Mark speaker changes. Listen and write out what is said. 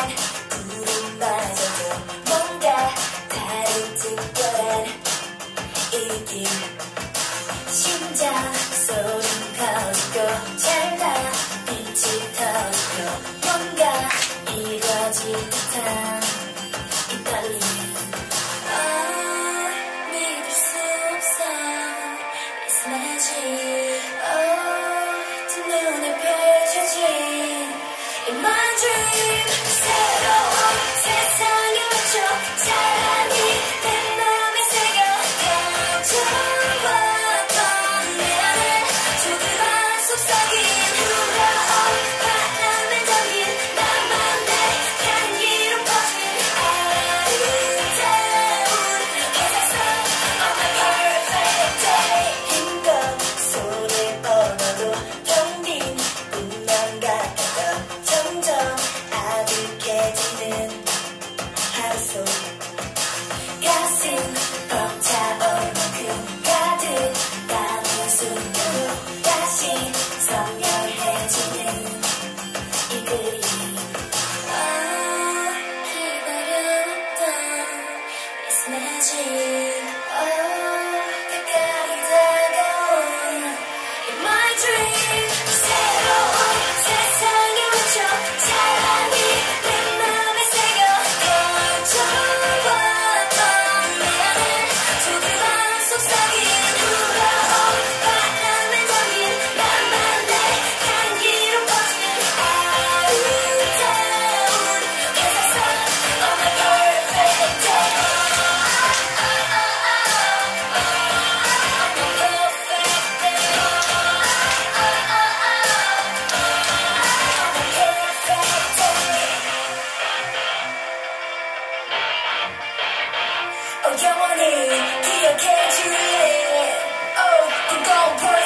Speaker 1: 구름마저도 뭔가 다른 특별한 느낌. 심장 소리 커지고 잘나 빛이 터지고 뭔가 이루어질 듯한 이 떨림. 믿을 수 없어 It's magic. 두 눈에 펼쳐진 In my dream 새로운 세상의 왼쪽 사랑이 내 맘에 새겨 가져왔던 내 안에 조그만 속삭임. 부러운 바람에 담긴 나만의 향기로 퍼진 아름다운 회사선 On my perfect day. 힘껏 손을 뻗어도 텅 빈 꿈만 같아도 점점 아득해지는 하루 속 가슴 벅차올 만큼 가득 담은 순간으로 다시 선명해지는 이 그림. 기다려왔던 It's magic. 가까이 다가온 In my dream 새로운 세상의 왼쪽 사랑이 내 맘에 새겨 가져왔던 내 안에 조그만 속삭임. 부러운 바람에 담긴 나만의 향기로 퍼진 아름다운 회사선 On my perfect day. 영원히 기억해줄래. Oh, 그건